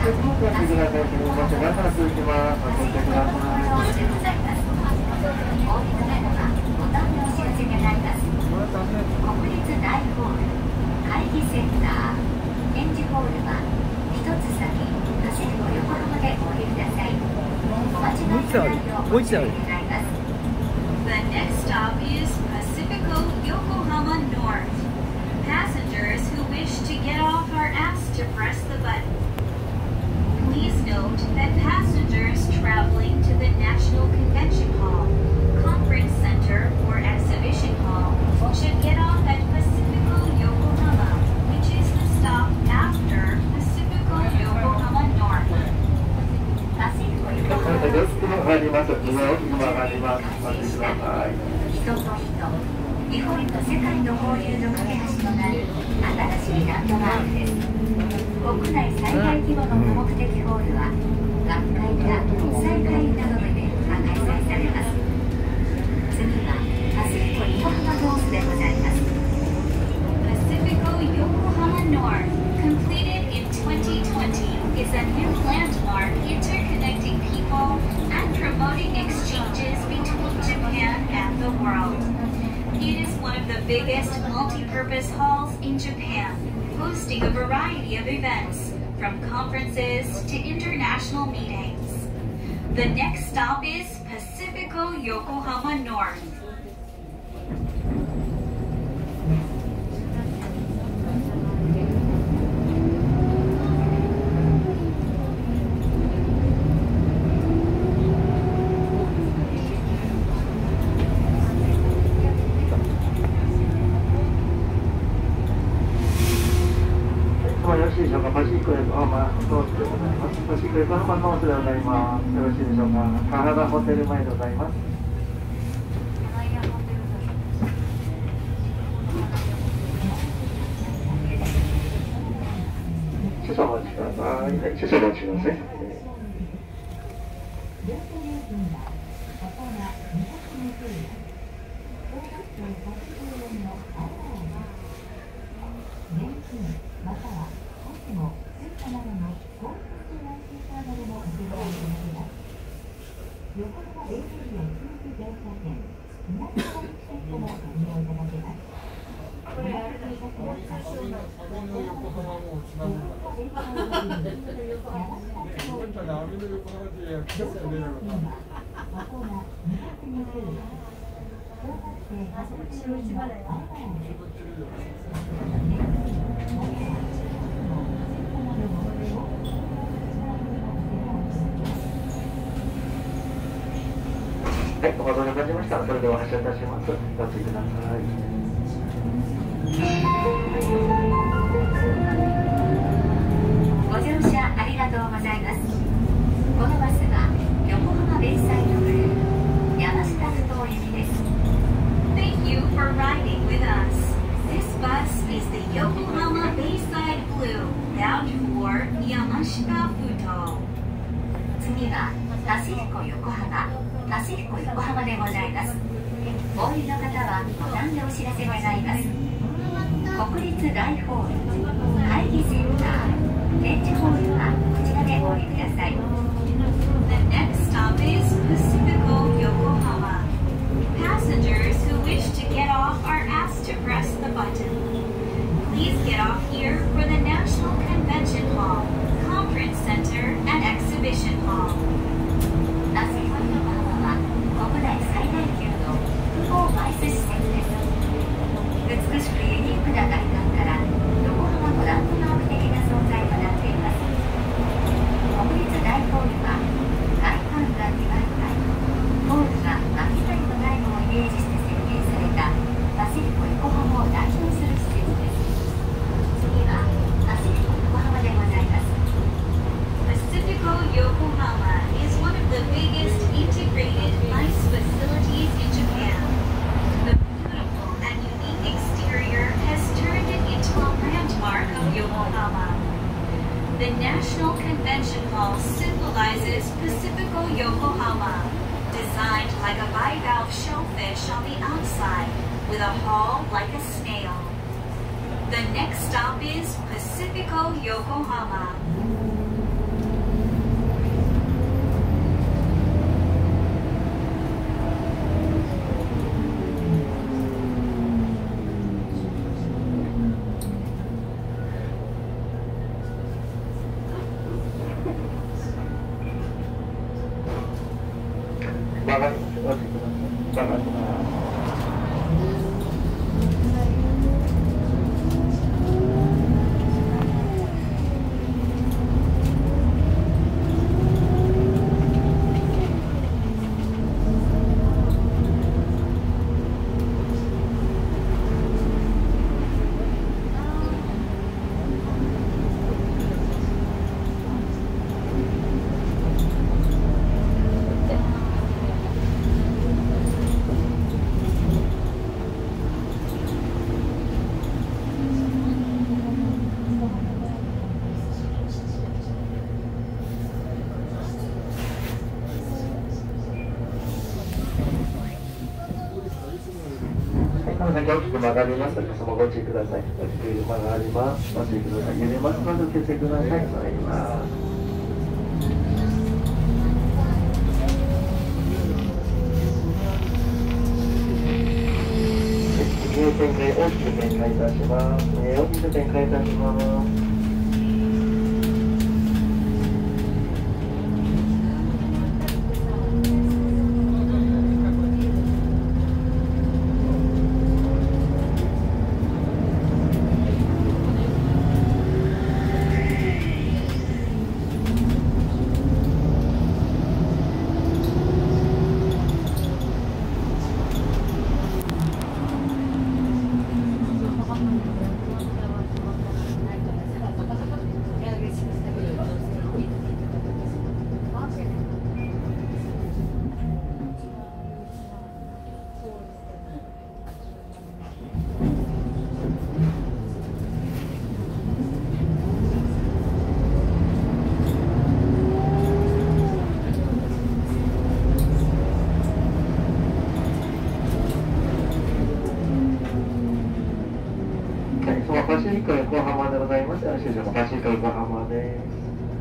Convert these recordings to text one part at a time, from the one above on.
next stop is Pacifico Yokohama North. Passengers who wish to get off are asked to press the button. Please note that passengers traveling to the National Convention Hall, Conference Center, or Exhibition Hall should get off at Pacifico Yokohama, which is the stop after Pacifico Yokohama North. 人と人、日本と世界の交流の架け橋となる新しいランドマークです。国内最大規模の多目的ホールは学会や国際会議などのイベントが開催されます。次はパシフィコ横浜ノースでございます。Pacifico Yokohama North, completed in 2020, is a new landmark interconnecting people and promoting exchanges between Japan and the world. It is one of the biggest multi-purpose halls in Japan, hosting a variety of events, from conferences to international meetings. The next stop is Pacifico Yokohama North. パシフィコ横浜ノースでございます。パシフィコ横浜ノースでございます。よろしいでしょうか。カナダホテル前でございます。少々お待ちください。少々お待ちください。またはもスイカなどの高速通信サーバルも受けられます。横浜ベイエリア通じ電車線南川口線ともご利用いただけます。これあれだ。横浜もつながる。はい、お待たせいたしました。それでは発車いたします。ご注意ください。ご乗車ありがとうございます。このバスは横浜ベイサイドブルー山下ふ頭行きです。Thank you for riding with us. This bus is the Yokohama Bayside Blue bound for Yamashita Futo. 次はパシフィコ横浜。パシフィコ横浜でございます。お降りの方はボタンでお知らせございます。国立大ホール、会議センター、展示ホールはこちらでお降りください。The next stop is Pacifico Yokohama. Passengers who wish to get off are asked to press the button. Please get off here for the National Convention Hall, Conference Center, and Exhibition Hall. 国内最大級の複合バイス施設です。美しくユニークな外観から横浜のランドマーク的な存在となっています。国立大ホールは外観が2倍体、ホールが巻き谷の内部をイメージして設計されたパシフィコ横浜を代表する施設です。次はパシフィコ横浜でございます。Pacifico Yokohama is one of the biggest integrated MICE facilities in Japan. The beautiful and unique exterior has turned it into a landmark of Yokohama. The National Convention Hall symbolizes Pacifico Yokohama, designed like a bivalve shellfish on the outside, with a hull like a snail. The next stop is Pacifico Yokohama. 曲がります。お待ちください。曲がります。大きく曲がりますので、そのご注意ください。大きく曲がります。ご注意ください。揺れますので、お気をつけください。参ります。右へ展開、大きく展開いたします。大きく展開いたします。パシフィック横浜でございます。パシフィック横浜です。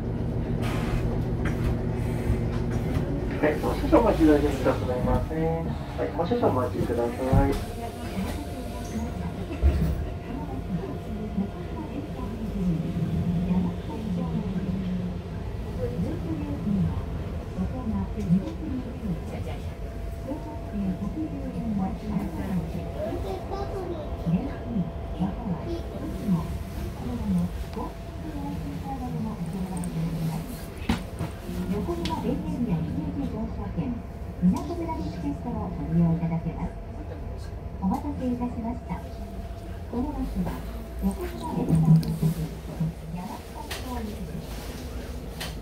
はい、もう少々お待ちいただけますか。すみません。はい、もう少々お待ちください。 港村でチケットをご利用いただけます。お待たせいたしました。このバスは横浜駅の駅山下公園です。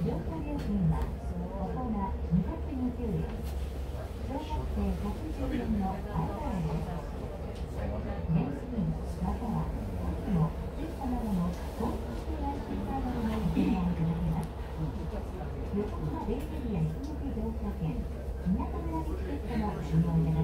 乗車料金は大人220円、小学生110円の相払いです。現金または他にもスイカなどの交通系 IC カードのご利用いただけます。横浜ベイエリア出口乗車券港村でチケットのご利用いただけます。